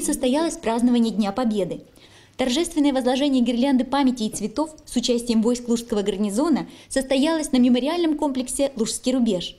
состоялось празднование Дня Победы. Торжественное возложение гирлянды памяти и цветов с участием войск Лужского гарнизона состоялось на мемориальном комплексе «Лужский рубеж».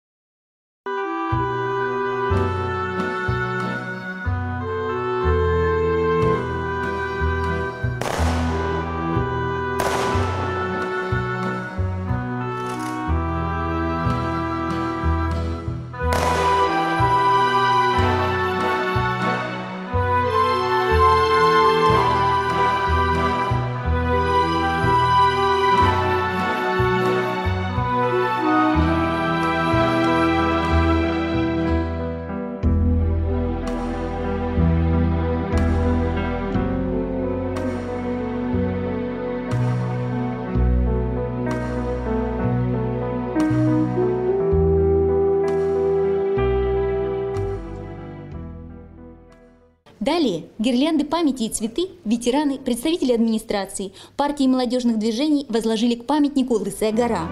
Далее гирлянды памяти и цветы ветераны, представители администрации, партии молодежных движений возложили к памятнику «Лысая гора».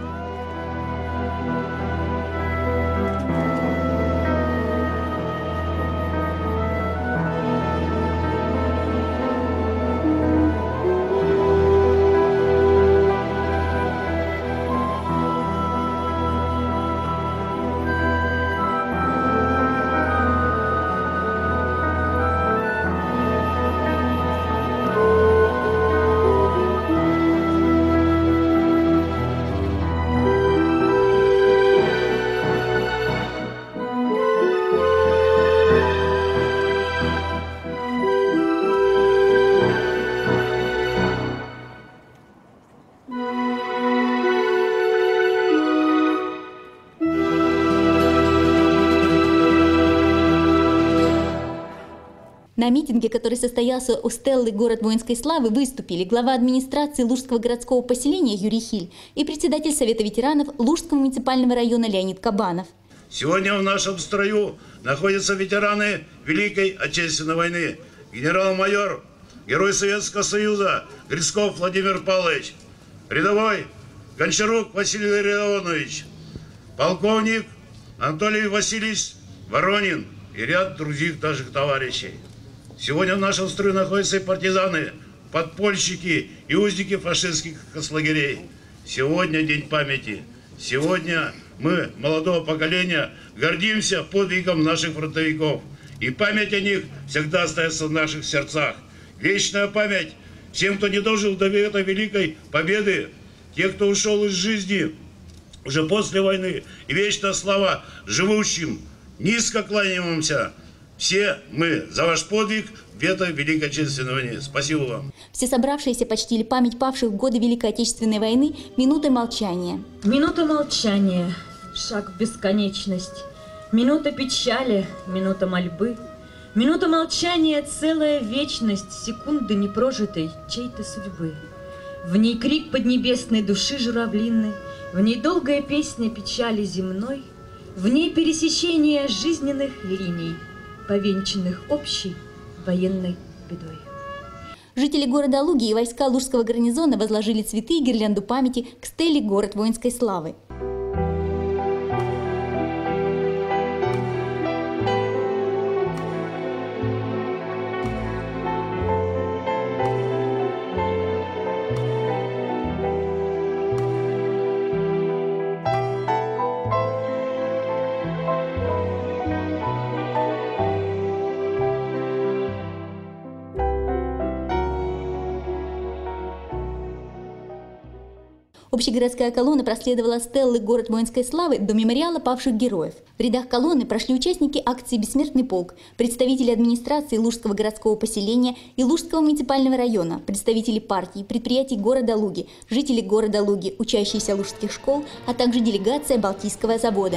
На митинге, который состоялся у стеллы «Город воинской славы», выступили глава администрации Лужского городского поселения Юрий Хиль и председатель Совета ветеранов Лужского муниципального района Леонид Кабанов. Сегодня в нашем строю находятся ветераны Великой Отечественной войны. Генерал-майор, герой Советского Союза Грицков Владимир Павлович, рядовой Гончарук Василий Ларионович, полковник Анатолий Васильевич Воронин и ряд других наших товарищей. Сегодня в нашем строю находятся и партизаны, подпольщики и узники фашистских концлагерей. Сегодня день памяти. Сегодня мы, молодого поколения, гордимся подвигом наших фронтовиков. И память о них всегда остается в наших сердцах. Вечная память всем, кто не дожил до этой великой победы, тех, кто ушел из жизни уже после войны. И вечная слава живущим, низко кланяемся. Все мы за ваш подвиг в этой Великой Отечественной войне. Спасибо вам. Все собравшиеся почтили память павших в годы Великой Отечественной войны минутой молчания. Минута молчания, шаг в бесконечность. Минута печали, минута мольбы. Минута молчания, целая вечность, секунды непрожитой чьей-то судьбы. В ней крик поднебесной души журавлиной, в ней долгая песня печали земной, в ней пересечение жизненных линий, повенчанных общей военной бедой. Жители города Луги и войска Лужского гарнизона возложили цветы и гирлянду памяти к стеле «Город воинской славы». Общегородская колонна проследовала стеллы «Город воинской славы» до мемориала павших героев. В рядах колонны прошли участники акции «Бессмертный полк», представители администрации Лужского городского поселения и Лужского муниципального района, представители партий, предприятий города Луги, жители города Луги, учащиеся лужских школ, а также делегация Балтийского завода.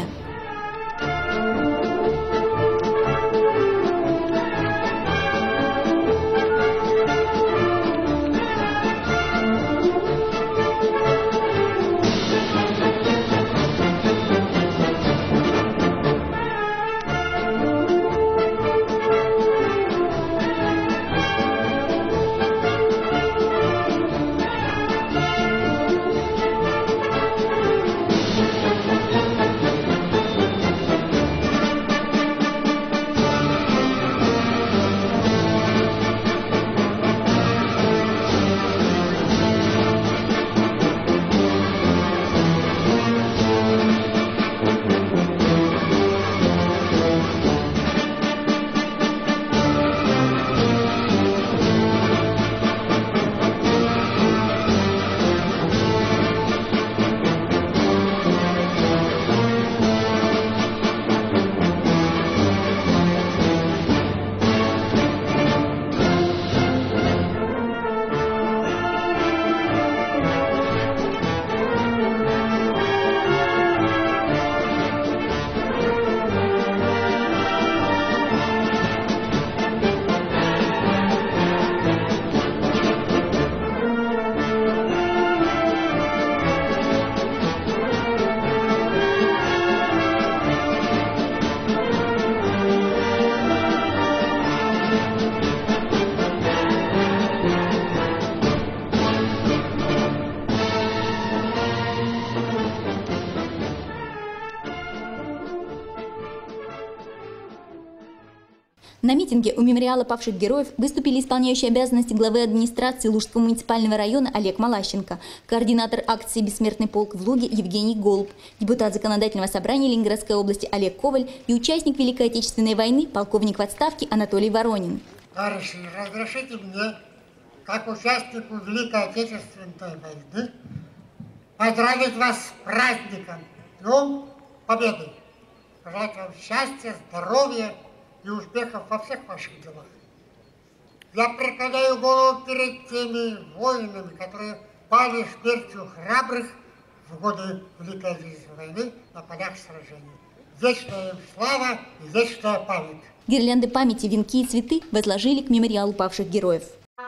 На митинге у мемориала павших героев выступили исполняющий обязанности главы администрации Лужского муниципального района Олег Малащенко, координатор акции «Бессмертный полк» в Луге Евгений Голуб, депутат Законодательного собрания Ленинградской области Олег Коваль и участник Великой Отечественной войны полковник в отставке Анатолий Воронин. Товарищи, разрешите мне, как участнику Великой Отечественной войны, поздравить вас с праздником, Днем Победы. Пожелать вам счастья, здоровья и успехов во всех ваших делах. Я преклоняю голову перед теми воинами, которые пали смертью храбрых в годы Великой Отечественной войны на полях сражений. Вечная им слава и вечная память. Гирлянды памяти, венки и цветы возложили к мемориалу павших героев.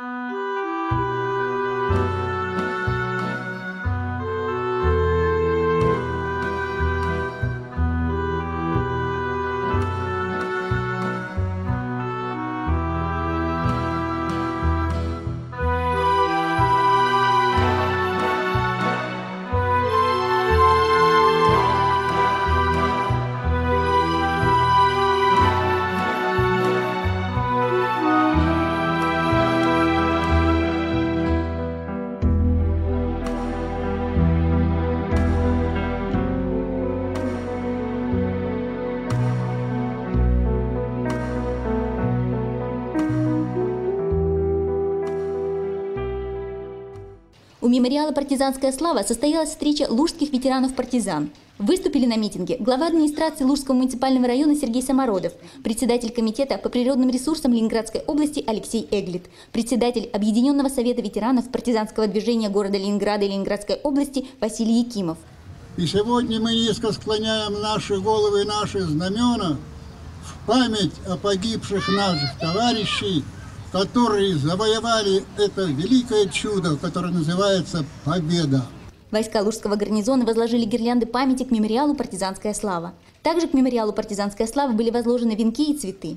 У мемориала «Партизанская слава» состоялась встреча лужских ветеранов-партизан. Выступили на митинге глава администрации Лужского муниципального района Сергей Самородов, председатель комитета по природным ресурсам Ленинградской области Алексей Эглит, председатель Объединенного совета ветеранов партизанского движения города Ленинграда и Ленинградской области Василий Якимов. И сегодня мы низко склоняем наши головы и наши знамена в память о погибших наших товарищей, которые завоевали это великое чудо, которое называется «Победа». Войска Лужского гарнизона возложили гирлянды памяти к мемориалу «Партизанская слава». Также к мемориалу «Партизанская слава» были возложены венки и цветы.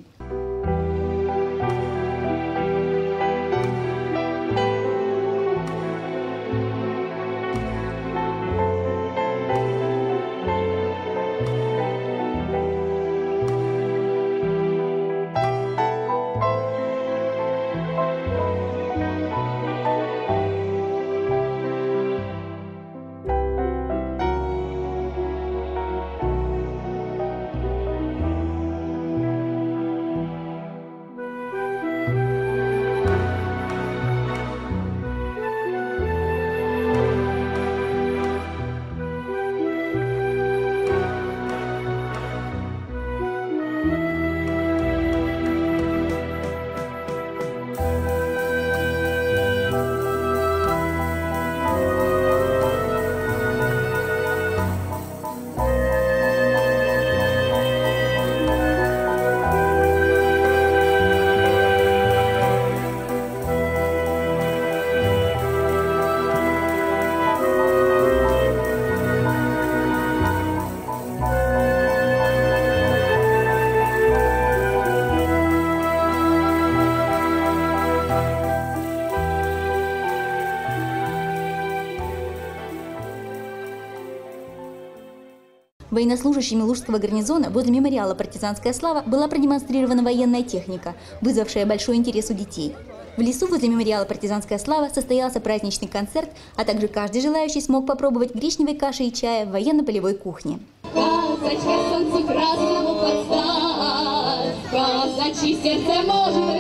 Военнослужащими Лужского гарнизона возле мемориала «Партизанская слава» была продемонстрирована военная техника, вызвавшая большой интерес у детей. В лесу возле мемориала «Партизанская слава» состоялся праздничный концерт, а также каждый желающий смог попробовать гречневой каши и чая в военно-полевой кухне. Казачье солнце красному подстать, казачье сердце может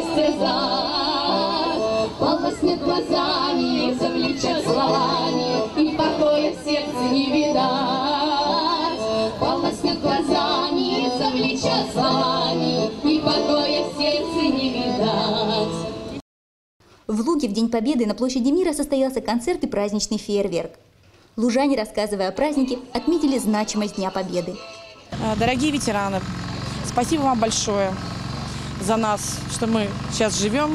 растерзать, полоснет глазами, завлечет словами, и покоя в сердце не видать. Полоснет глазами, завлечет словами, и покоя в сердце не видать. В Луге в День Победы на площади Мира состоялся концерт и праздничный фейерверк. Лужане, рассказывая о празднике, отметили значимость Дня Победы. Дорогие ветераны, спасибо вам большое за нас, что мы сейчас живем.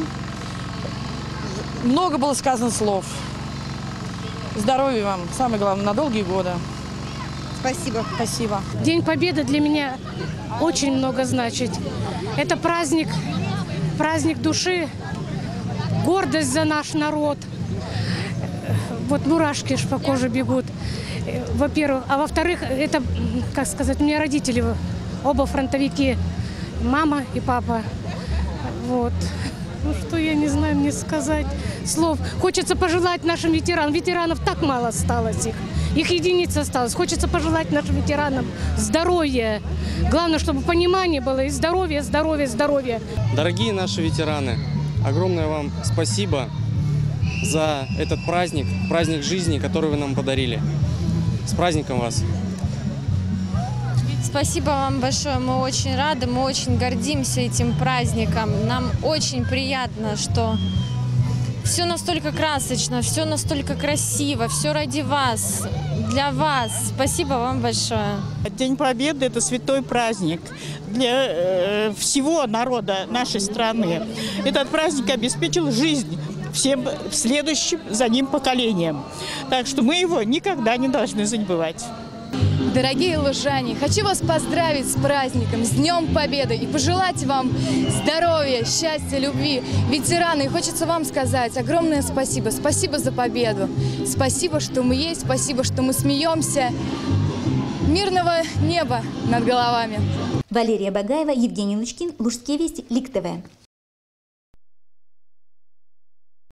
Много было сказано слов. Здоровья вам, самое главное, на долгие годы. Спасибо. Спасибо. День Победы для меня очень много значит. Это праздник души, гордость за наш народ. Вот мурашки аж по коже бегут, во-первых. А во-вторых, это, как сказать, у меня родители оба фронтовики, мама и папа. Вот. Ну что, я не знаю мне сказать слов. Хочется пожелать нашим ветеранам. Ветеранов так мало осталось их. Их единиц осталось. Хочется пожелать нашим ветеранам здоровья. Главное, чтобы понимание было и здоровье, здоровье, здоровье. Дорогие наши ветераны, огромное вам спасибо за этот праздник, праздник жизни, который вы нам подарили. С праздником вас! Спасибо вам большое, мы очень рады, мы очень гордимся этим праздником. Нам очень приятно, что все настолько красочно, все настолько красиво, все ради вас, для вас. Спасибо вам большое. День Победы – это святой праздник для всего народа нашей страны. Этот праздник обеспечил жизнь всем следующим за ним поколениям. Так что мы его никогда не должны забывать. Дорогие лужане, хочу вас поздравить с праздником, с Днем Победы и пожелать вам здоровья, счастья, любви. Ветераны, хочется вам сказать огромное спасибо. Спасибо за победу. Спасибо, что мы есть, спасибо, что мы смеемся. Мирного неба над головами. Валерия Багаева, Евгений Лучкин, Лужские вести, Лик ТВ.